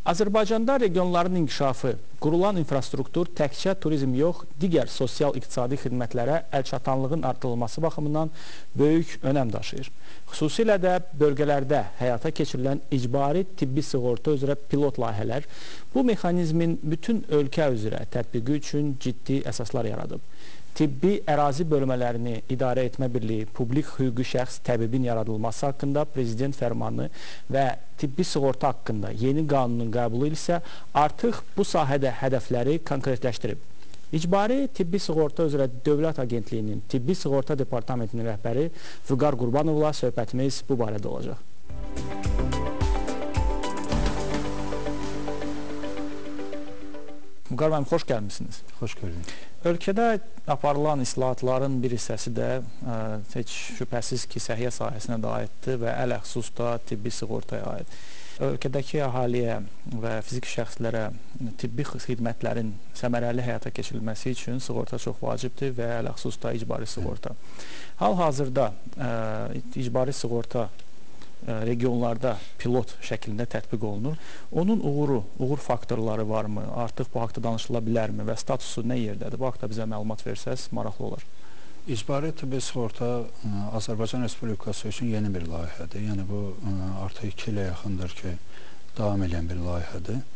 Azərbaycanda regionların inkişafı, qurulan infrastruktur təkcə turizm yox, digər sosial-iqtisadi xidmətlərə əlçatanlığın artırılması baxımından böyük önəm daşıyır. Xüsusilə də bölgələrdə həyata keçirilən icbari tibbi sığorta üzrə pilot layihələr bu mexanizmin bütün ölkə üzrə tətbiqi üçün ciddi əsaslar yaradıb. Tibbi ərazi bölmələrini idarə etmə birliyi, publik hüquqi şəxs təbibin yaradılması haqqında prezident fərmanı və tibbi sığorta haqqında yeni qanunun qəbulu isə artıq bu sahədə hədəfləri konkretləşdirib. İcbari tibbi sığorta üzrə Dövlət Agentliyinin Tibbi Sığorta Departamentinin rəhbəri Vüqar Qurbanovla söhbətimiz bu barədə olacaq. Vüqar müəllim, xoş gəlmişsiniz. Xoş gördük. Ölkədə aparılan islahatların bir hissəsi də heç şübhəsiz ki, səhiyyə sahəsinə də aiddir və ələxüsus da tibbi sığortaya aid. Ölkədəki əhaliyə və fiziki şəxslərə tibbi xidmətlərin səmərəli həyata keçirilməsi üçün sığorta çox vacibdir və ələxüsus da icbari sığorta. Hal-hazırda icbari sığorta regionlarda pilot şəklində tətbiq olunur. Onun uğur faktorları varmı? Artıq bu haqda danışıla bilərmi və statusu nə yerdədir? Bu haqda bizə məlumat versəz, maraqlı olur. İcbari tibbi sığorta Azərbaycan Respublikası üçün yeni bir layihədir. Yəni bu artıq 2 ilə yaxındır ki, davam edən bir layihədir.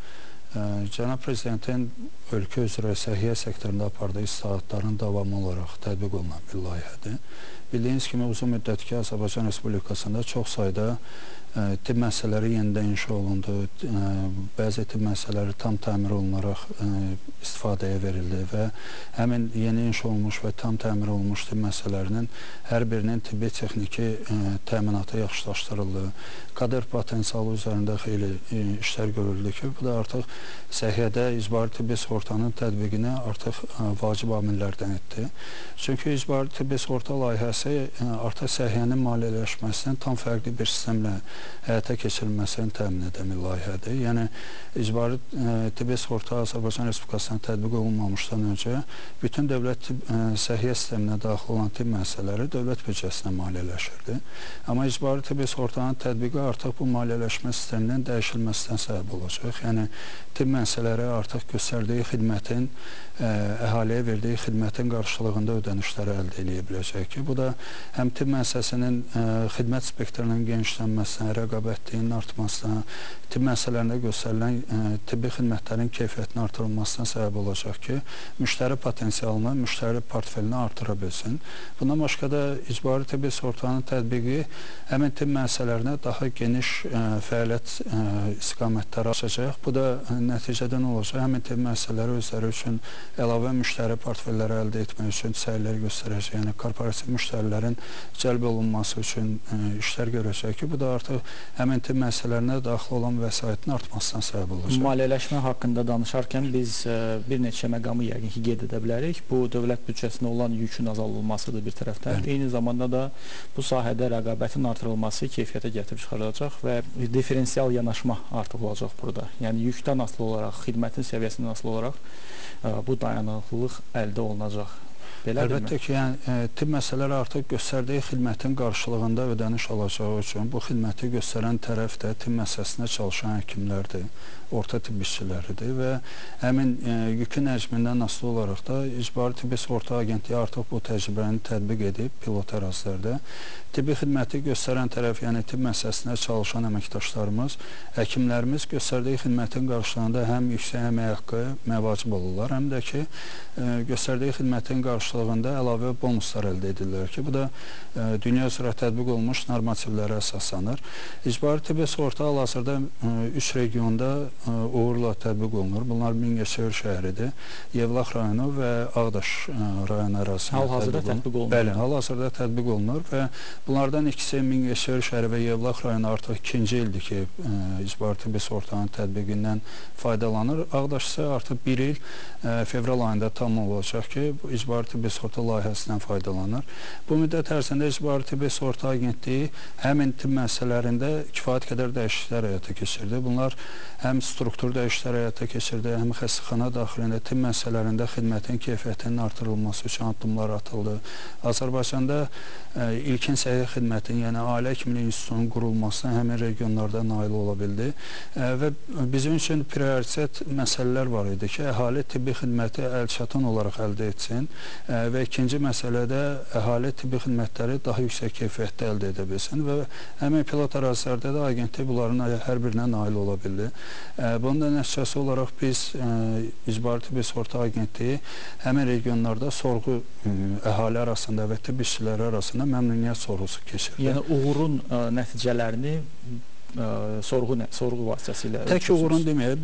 Cənab Prezidentin ölkə üzrə səhiyyə sektorunda apardığı islahatların davamı olaraq tətbiq olunan bir layihədir. Bildiyiniz kimi uzun müddət ki, Azərbaycan Respublikasında çox sayda tibb müəssisələri yenidən inşa olundu. Bəzi tibb müəssisələri tam təmir olunaraq istifadəyə verildi və həmin yeni inşa olmuş və tam təmir olunmuş tibb müəssisələrinin hər birinin tibbi texniki təminatı yaxşılaşdırıldı. Kadr potensialı üzərində xeyli işlər görüldü ki, bu da artıq səhiyyədə icbari tibbi sığortanın tətbiqini artıq vacib amillərdən etdi. Çünki icbari tibbi sığorta layihəsi artıq səhiyyənin maliyyələşməsinin tam fərqli bir sistemlə həyata keçirilməsini təmin edən bir layihədir. Yəni, icbari tibbi sığorta Azərbaycan Respublikasına tətbiq olunmamışdan öncə bütün dövlət səhiyyə sisteminə daxil olan tibb müəssisələri dövlət büdcəsinə maliyyələşirdi. Amma icbari tibbi sığortanın tətbiqi artıq bu maliyyələşmə sisteminin dəyişilməsindən səbəb olacaq. Yəni, tibb müəssisələri artıq göstərdiyi xidmətin, əhaliyə verdiyi xidmətin qarşılığında ödənişləri əldə edə biləcək ki, bu da həm tibb müəssisəsinin xidmət spektrinin genişlənməsinə, rəqabətliyin artmasına, tibb müəssisələrində göstərilən tibbi xidmətlərin keyfiyyətinin artırılmasına səbəb olacaq ki, müştəri potensialını, müştəri portfelini artıra bilsin. Bundan başqa da icbari tibbi sığortanın tətbiqi həmin tibb müəssisələrinə daha geniş fəaliyyət istiqamətləri açacaq. Bu da nəticədə nə olacaq? Həmin tibb müəssisələri özləri üçün əlavə müştəri portfelləri əldə etmək üçün səylər göstərəcək. Yəni, korporativ müştərilərin cəlb olunması üçün işlər görəcək ki, bu da artıq həmin tibb müəssisələrinə daxil olan vəsaitin artmasına səbəb olacaq. Maliyyələşmə haqqında danışarkən biz bir neçə məqamı yəqin ki, qeyd edə bilərik. Bu, dövlət büdcəsinə olan yükün azaldılmasıdır bir tərəfdən. Eyni zamanda da bu sahədə rəqabətin artırılması keyfiyyətə gətirib çıxarılacaq və diferensial yanaşma artıq olacaq burada. Yəni, yükdən asılı olaraq, xidmətin səviyyəsindən asılı olaraq bu dayanıqlılıq əldə olunacaq. Əlbəttə ki, tibb müəssisələri artıq göstərdiyi xidmətin qarşılığında ödəniş alacağı üçün bu xidməti göstərən tərəf də tibb müəssisəsində çalışan həkimlərdir, orta tibb işçiləridir və həmin yükün həcmindən asılı olaraq da İcbari Tibbi Sığorta Agentliyi artıq bu təcrübəni tətbiq edib pilot ərazilərdə. Tibbi xidməti göstərən tərəf, yəni tibb müəssisəsində çalışan əməkdaşlarımız, həkimlərimiz göstərdiyi xidmətin qarşılığında həm yüksək əmək haqqı məvacib olurlar, həm də ki, göstərdiyi xidmətin qarşılığında əlavə bonuslar əldə edirlər ki, bu da dünya üzrə tətbiq olunmuş normativlərə əsaslanır. İcbari tibbi sığorta hal-hazırda 3 regionda uğurla tətbiq olunur. Bunlar Mingəçevir şəhəridir, Yevlax rayonu və Ağdaş rayonu ərazisində hal-hazırda tətbiq olunur. Bəli, hal-hazırda tətbiq olunur və bunlardan ikisi Mingəçevir şəhəri və Yevlax rayonu artıq 2-ci ildir ki, İcbari tibbi sığortanın tətbiqindən faydalanır. Ağdaş isə artıq 1 il fevral ayında tam olacaq ki, İcbari tibbi tibbi sığorta layihəsindən faydalanır. Bu müddət ərzində İcbari Tibbi Sığorta Agentliyi həmin tibb müəssisələrində kifayət qədər dəyişikliklər həyata keçirdi. Bunlar həm struktur dəyişikliklər həyata keçirdi, həm xəstəxana daxilində tibb müəssisələrində xidmətin keyfiyyətinin artırılması üçün addımlar atıldı. Azərbaycanda ilkin səhiyyə xidmətinin, yəni Ailə Həkimliyi İnstitutunun qurulmasına həmin regionlarda nail ola bildi və bizim üçün prioritet məsələlər var idi ki, əhali tibbi xidməti əlçatan olaraq əldə etsin və ikinci məsələdə əhali tibbi xidmətləri daha yüksək keyfiyyətdə əldə edə bilsin və həmin pilot ərazilərdə də agentlik bunların hər birinə nail ola bildi. Bunun da nəticəsi olaraq biz İcbari Tibbi Sığorta Agentliyi həmin regionlarda sorğu əhali arasında və tibb işçiləri arasında məmnuniyyət sorğusu keçirdi. Yəni uğurun nəticələrini sorğu vasitəsilə tək uğurun deməyək,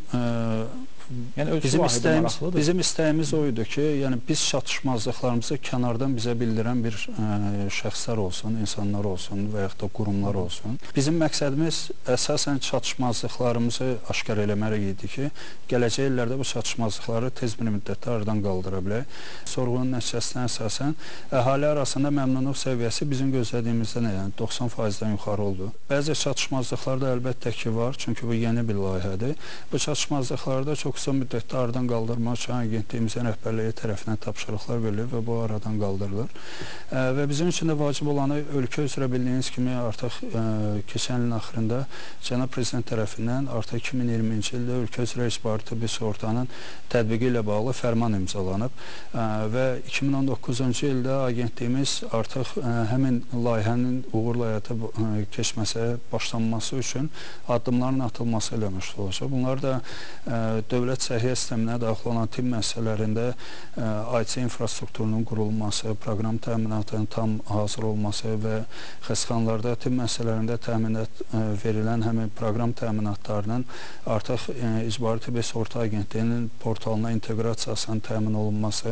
bizim istəyimiz o idi ki, yəni biz çatışmazlıqlarımızı kənardan bizə bildirən bir şəxslər olsun, insanlar olsun və yaxud da qurumlar olsun. Bizim məqsədimiz əsasən çatışmazlıqlarımızı aşkar eləmək idi ki, gələcək illərdə bu çatışmazlıqları tez bir müddətdə aradan qaldıra bilək. Sorğunun nəticəsinə əsasən əhali arasında məmnunluq səviyyəsi bizim gözlədiyimizdən, yəni 90%-dən yuxarı oldu. Bəzi çatışmazlıqlar da əlbəttə ki var, çünki bu yeni bir layihədir. Bu çatışmazlıqlarda çox qısa müddətdə aradan qaldırmaq üçün agentliyimizin rəhbərliyi tərəfindən tapşırıqlar verilir və bu aradan qaldırılır. Və bizim üçün də vacib olanı ölkə üzrə bildiyiniz kimi artıq keçən ilin axırında Cənab Prezident tərəfindən artıq 2020-ci ildə ölkə üzrə İcbari Tibbi Sığortanın tətbiqi ilə bağlı fərman imzalanıb və 2019-cu ildə agentliyimiz artıq həmin layihənin uğurla həyata başlanması üçün addımların atılması ilə məşğul olacaq. Bunlar da dövlət səhiyyə sisteminə daxil olan tibb müəssisələrində IT infrastrukturunun qurulması, proqram təminatının tam hazır olması və xəstəxanalarda tibb müəssisələrində təminat verilən həmin proqram təminatlarının artıq İcbari Tibbi Sığorta Agentliyinin portalına inteqrasiyasının təmin olunması,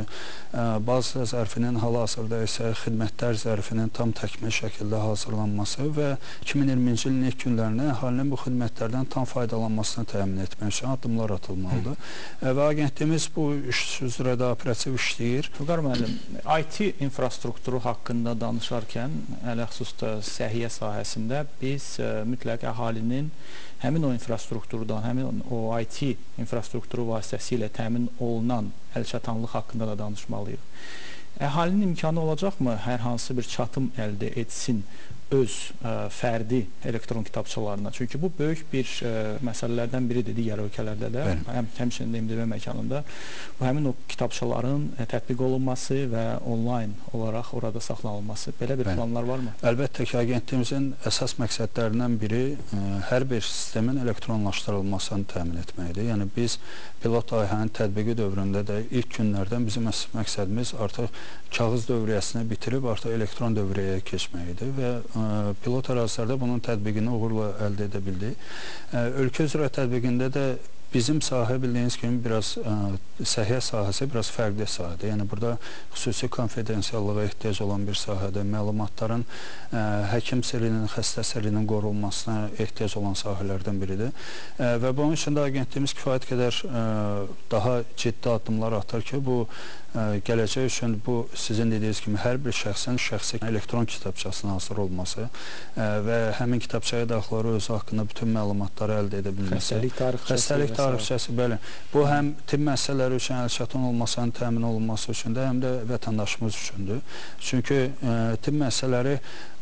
bazı zərfinin hal-hazırda isə xidmətlər zərfinin tam təkmil şəkildə hazırlanması və 2020-ci ilin ilk günlərində əhalinin bu xidmətlərdən tam faydalanmasını təmin etmək üçün addımlar atılmalıdır. Və agentliyimiz bu iş üzrə də operativ işləyir. Vüqar müəllim, IT infrastrukturu haqqında danışarkən, ələxüsusda səhiyyə sahəsində biz mütləq əhalinin həmin o infrastrukturdan, həmin o IT infrastrukturu vasitəsilə təmin olunan əlçatanlıq haqqında da danışmalıyıq. Əhalinin imkanı olacaqmı hər hansı bir çatım əldə etsin öz fərdi elektron kitabçalarına? Çünki bu böyük bir məsələlərdən biridir digər ölkələrdə də, həmçinin də MDB məkanında. Bu həmin o kitabçaların tətbiq olunması və onlayn olaraq orada saxlanılması. Belə bir planlar varmı? Əlbəttə ki, agentliyimizin əsas məqsədlərindən biri hər bir sistemin elektronlaşdırılmasını təmin etməkdir. Yəni biz pilot layihənin tətbiqi dövründə də ilk günlərdən bizim məqsədimiz artıq kağız dövriyyəsini bitirib artıq elektron dövriyyəyə keçməkdir və pilot ərazilərdə bunun tətbiqini uğurla əldə edə bildik. Ölkə üzrə tətbiqində də bizim sahə bildiyiniz kimi biraz səhiyyə sahəsi biraz fərqli sahədir. Yəni burada xüsusi konfidensiallığa ehtiyac olan bir sahədir. Məlumatların həkim sirrinin, xəstə sirrinin qorunmasına ehtiyac olan sahələrdən biridir. Və bunun üçün də agentliyimiz kifayət qədər daha ciddi addımlar atır ki, bu gələcək üçün bu sizin dediyiniz kimi hər bir şəxsin şəxsi elektron kitabçasına hazır olması və həmin kitabçaya daxilləri özü haqqında bütün məlumatları əldə edə bilməsi. Xəstəlik tarixçəsi, bəli. Bu həm tibb müəssisələri üçün əlçatan olmasının təmin olunması üçün də, həm də vətəndaşımız üçündür. Çünki tibb müəssisələri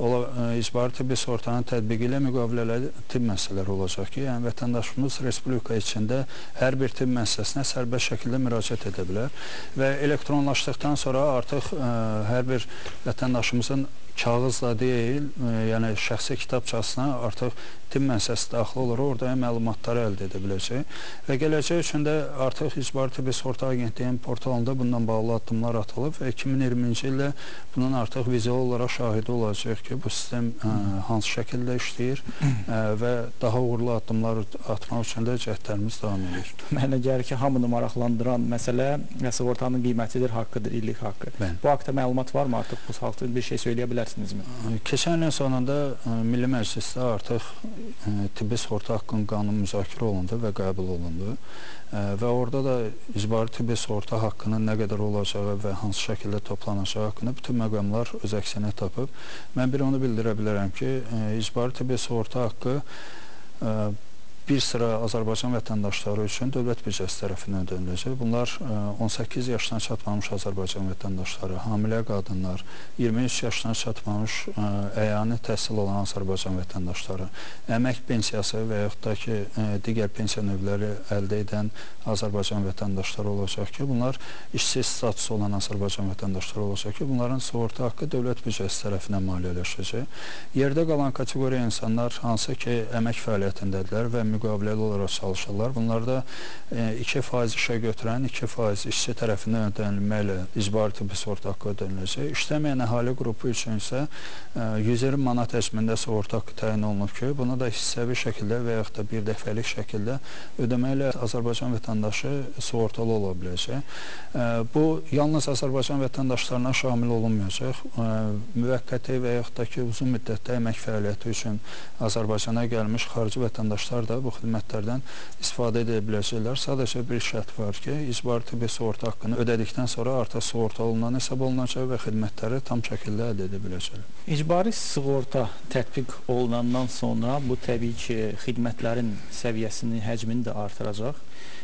İcbari Tibbi Sığortanın tətbiqi ilə müqaviləli tibb müəssisələri olacaq ki, yəni vətəndaşımız respublika içində hər bir tibb müəssisəsinə sərbəst şəkildə müraciət edə bilər və elektronlaşdıqdan sonra artıq hər bir vətəndaşımızın kağızla deyil, yəni şəxsi kitabçasına artıq tibb müəssisəsi daxil olur, orada məlumatları əldə edə biləcək və gələcək üçün də artıq İcbari Tibbi Sığorta Agentliyinin portalında bundan bağlı addımlar atılıb və 2020-ci ildə bunun artıq vizual olaraq şahidi olacaq ki, bu sistem hansı şəkildə işləyir və daha uğurlu addımlar atmaq üçün də cəhdlərimiz davam edir. Mənə gəlir ki, hamını maraqlandıran məsələ sığortanın qiymətidir, haqqıdır, illik haqqı. Bu haqda məlumat varmı artıq? Bu haqda bir şey söyləyə bilərsiniz? bilərsinizmi? Keçən ilin sonunda Milli Məclisdə artıq tibbi sığorta haqqının qanunu müzakirə olundu və qəbul olundu. Və orada da icbari tibbi sığorta haqqının nə qədər olacağı və hansı şəkildə toplanacağı haqqında bütün məqamlar öz əksini tapıb. Mən bir onu bildirə bilərəm ki, icbari tibbi sığorta haqqı bir sıra Azərbaycan vətəndaşları üçün dövlət büdcəsi tərəfindən ödəniləcək. Bunlar 18 yaşına çatmamış Azərbaycan vətəndaşları, hamilə qadınlar, 23 yaşına çatmamış əyani təhsil olan Azərbaycan vətəndaşları, əmək pensiyası və yaxud da ki, digər pensiya növləri əldə edən Azərbaycan vətəndaşları olacaq ki, bunlar işsiz statusu olan Azərbaycan vətəndaşları olacaq ki, bunların sığorta haqqı dövlət büdcəsi tərəfindən maliyyələşəcək. Yerdə qalan kateqoriya insanlar hansı ki, əmək fəaliyyətindədirlər və müqaviləli olaraq çalışırlar. Bunlarda 2% işə götürən, 2% işçi tərəfindən ödənilməklə icbari tibbi sığorta haqqı ödəniləcək. İşləməyən əhali qrupu üçün isə 120 manat həcmində sığorta haqqı təyin olunub ki, bunu da hissəvi şəkildə və yaxud da bir dəfəlik şəkildə ödəməklə Azərbaycan vətəndaşı sığortalı ola biləcək. Bu, yalnız Azərbaycan vətəndaşlarına şamil olunmayacaq. Müvəqqəti və yaxud da ki, uzun müddətdə əmək fəaliyyəti üçün Azərbaycana gəlmiş xarici vətəndaşlar da bu xidmətlərdən istifadə edə biləcəklər. Sadəcə bir şərt var ki, icbari tibbi sığorta haqqını ödədikdən sonra artıq sığorta olunan hesab olunacaq və xidmətləri tam şəkildə əldə edə biləcəklər. İcbari sığorta tətbiq olunandan sonra bu təbii ki, xidmətlərin səviyyəsini, həcmini də artıracaq.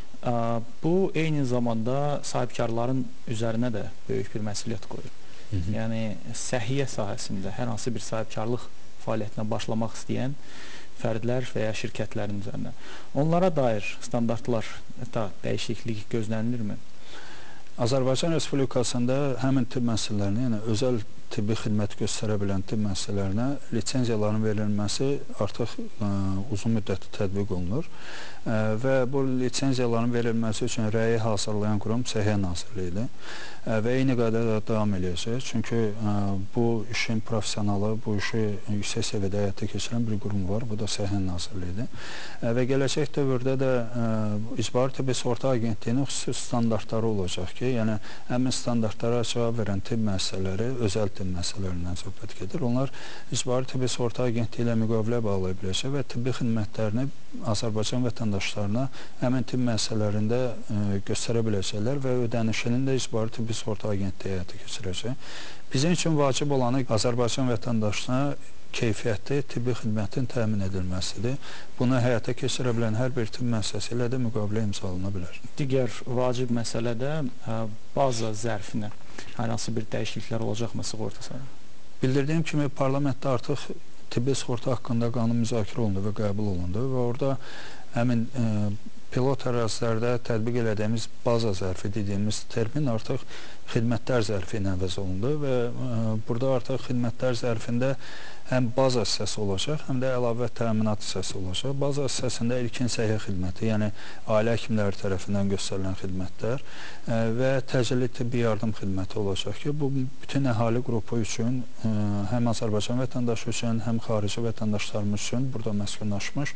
Bu, eyni zamanda sahibkarların üzərinə də böyük bir məsuliyyət qoyur. Yəni, səhiyyə sahəsində hər hansı bir sahibkarlıq fəaliyyətinə başlamaq istəyən fərdlər və ya şirkətlərin üzərinə. Onlara dair standartlarda dəyişiklik gözlənilirmi? Azərbaycan Respublikasında həmin tibb müəssisələrinə, yəni özəl tibbi xidmət göstərə bilən tibb müəssisələrinə lisenziyaların verilməsi artıq uzun müddətli tətbiq olunur və bu lisenziyaların verilməsi üçün rəyi hazırlayan qurum Səhiyyə Nazirliyidir və eyni qaydada davam edəcək. Çünki bu işin professionalı, bu işi yüksək səviyyədə həyata keçirən bir qurum var, bu da Səhiyyə Nazirliyidir və gələcək dövrdə də İcbari Tibbi Sığorta Agentliyinin xüsusi standartları olacaq ki, yəni həmin standartlara cavab verən tibb müəssisələri özəl tibb müəssisələrindən söhbət gedir. Onlar İcbari Tibbi Sığorta Agentliyi ilə müqavilə bağlaya biləcək və tibbi xidmətlərini Azərbaycan vətəndaşlarına həmin tibb müəssisələrində göstərə biləcəklər və ödənişinin də İcbari Tibbi Sığorta Agentliyi həyata keçirəcək. Bizim üçün vacib olanı Azərbaycan vətəndaşına keyfiyyətli tibbi xidmətin təmin edilməsidir. Bunu həyata keçirə bilən hər bir tibb müəssisəsi ilə də müqavilə imzalana bilər. Digər vacib məsələ də baza zərfinə hər hansı bir dəyişikliklər olacaqmı sığorta sahəsində? Bildirdiyim kimi parlamentdə artıq tibbi sığorta haqqında qanun müzakirə olundu və qəbul olundu və orada həmin pilot ərazilərdə tətbiq elədiyimiz baza zərfi dediyimiz termin artıq xidmətlər zərfi ilə əvəz olundu və burada artıq xidmətlər zərfində həm baza hissəsi olacaq, həm də əlavə təminat hissəsi olacaq. Baza hissəsində ilkin səhiyyə xidməti, yəni ailə həkimləri tərəfindən göstərilən xidmətlər və təcili tibbi yardım xidməti olacaq ki, bu bütün əhali qrupu üçün, həm Azərbaycan vətəndaşı üçün, həm xarici vətəndaşlarımız üçün burada məskunlaşmış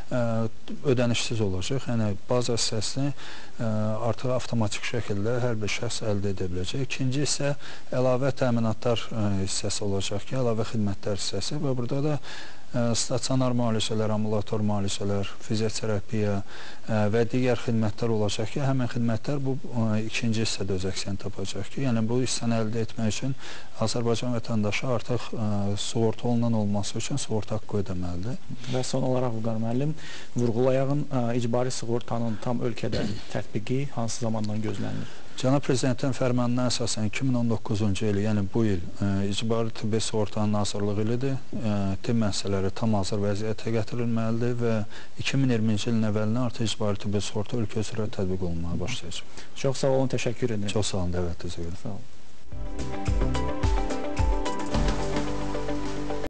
ödənişsiz olacaq. Yəni baza hissəsini artıq avtomatik şəkildə hər bir şəxs əldə edə biləcək. İkinci isə əlavə təminatlar hissəsi olacaq ki, əlavə xidmətlər hissəsi və burada da stasionar müalicələr, ambulator müalicələr, fizioterapiya və digər xidmətlər olacaq ki, həmin xidmətlər bu ikinci hissədə öz əksini tapacaq ki, yəni bu hissəni əldə etmək üçün Azərbaycan vətəndaşı artıq sığorta olunan olması üçün sığorta haqqı ödəməlidir. Və son olaraq Vüqar müəllim, vurğulayağın icbari sığortanın tam ölkədə tətbiqi hansı zamandan gözlənilir? Cənab Prezidentin fərmanına əsasən 2019-cu il, yəni bu il İcbari Tibbi Sığortanın hazırlığı ilidir. Tibb müəssisələri tam hazır vəziyyətə gətirilməlidir və 2020-ci ilin əvvəlinə artıq İcbari Tibbi Sığorta ölkə üzrə tətbiq olunmaya başlayacaq. Çox sağ olun, təşəkkür edirəm. Çox sağ olun, dəvətinizi verin. Sağ olun.